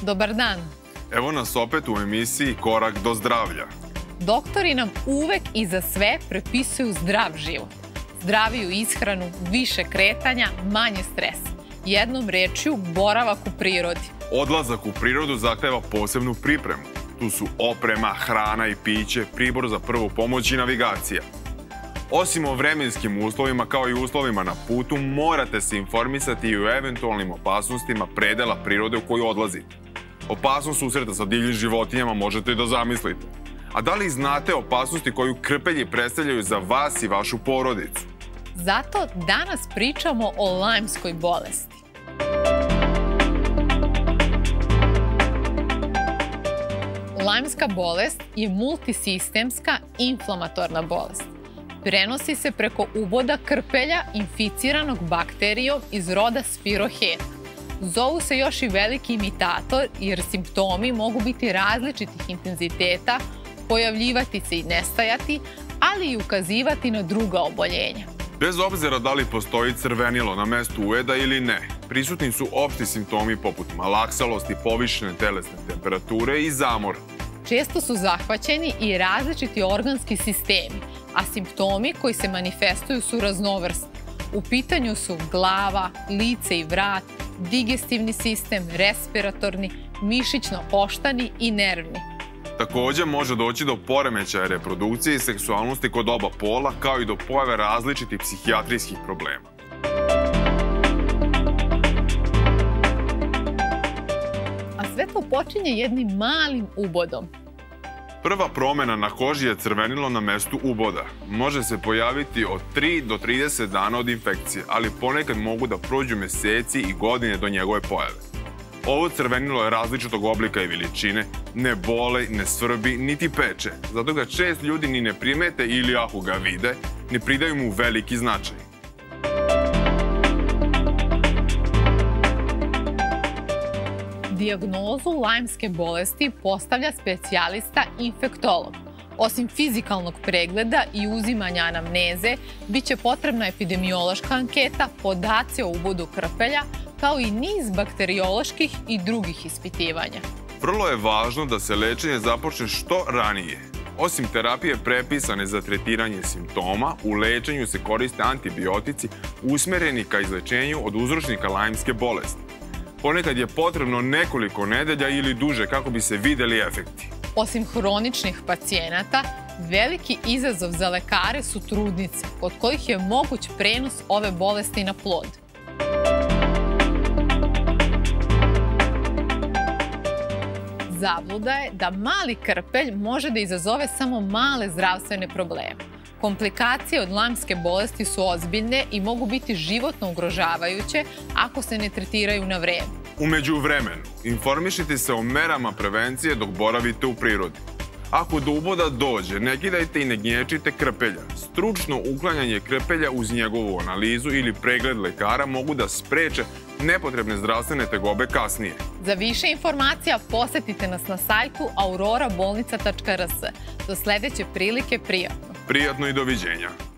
Dobar dan. Evo nas opet u emisiji Korak do zdravlja. Doktori nam uvek i za sve prepisuju zdrav život. Zdraviju ishranu, više kretanja, manje stresa. Jednom rečju, boravak u prirodi. Odlazak u prirodu zahteva posebnu pripremu. Tu su oprema, hrana i piće, pribor za prvu pomoć i navigacija. Osim o vremenskim uslovima kao i uslovima na putu, morate se informisati i o eventualnim opasnostima predela prirode u koju odlazite. Opasnost susreta sa divljim životinjama možete i da zamislite. A da li znate opasnosti koju krpelji predstavljaju za vas i vašu porodicu? Zato danas pričamo o Lajmskoj bolesti. Lajmska bolest je multisistemska inflamatorna bolest. Prenosi se preko uboda krpelja inficiranog bakterijom iz roda Spiroheta. Zovu se još i veliki imitator jer simptomi mogu biti različitih intenziteta, pojavljivati se i nestajati, ali i ukazivati na druga oboljenja. Bez obzira da li postoji crvenilo na mestu ujeda ili ne, prisutni su opšti simptomi poput malaksalosti, povišene telesne temperature i zamora. Često su zahvaćeni i različiti organski sistemi, a simptomi koji se manifestuju su raznovrsni. U pitanju su glava, lice i vrat, digestivni sistem, respiratorni, mišićno-koštani i nervni. Također može doći do poremećaja reprodukcije i seksualnosti kod oba pola, kao i do pojave različitih psihijatrijskih problema. A sve to počinje jednim malim ubodom. Prva promjena na koži je crvenilo na mestu uboda. Može se pojaviti od 3 do 30 dana od infekcije, ali ponekad mogu da prođu meseci i godine do njegove pojave. Ovo crvenilo je različitog oblika i veličine, ne bole, ne svrbi, niti peče. Zato ga čest ljudi ni ne primete ili ako ga vide, ne pridaju mu veliki značaj. Dijagnozu Lajmske bolesti postavlja specijalista infektolog. Osim fizikalnog pregleda i uzimanja anamneze, bit će potrebna epidemiološka anketa, podaci o ubodu krpelja, kao i niz bakterioloških i drugih ispitivanja. Vrlo je važno da se lečenje započne što ranije. Osim terapije prepisane za tretiranje simptoma, u lečenju se koriste antibiotici usmereni ka izlečenju od uzročnika Lajmske bolesti. Ponekad je potrebno nekoliko nedelja ili duže kako bi se videli efekti. Osim hroničnih pacijenata, veliki izazov za lekare su trudnice, kod kojih je moguć prenos ove bolesti na plod. Zabluda je da mali krpelj može da izazove samo male zdravstvene probleme. Komplikacije od Lajmske bolesti su ozbiljne i mogu biti životno ugrožavajuće ako se ne tretiraju na vreme. U međuvremenu, informišite se o merama prevencije dok boravite u prirodi. Ako do uboda dođe, ne kidajte i ne gnječite krpelja. Stručno uklanjanje krpelja uz njegovu analizu ili pregled lekara mogu da spreče nepotrebne zdravstvene tegobe kasnije. Za više informacija posetite nas na sajtu aurorabolnica.rs. Do sledeće prilike, prijatno. Prijatno i doviđenja.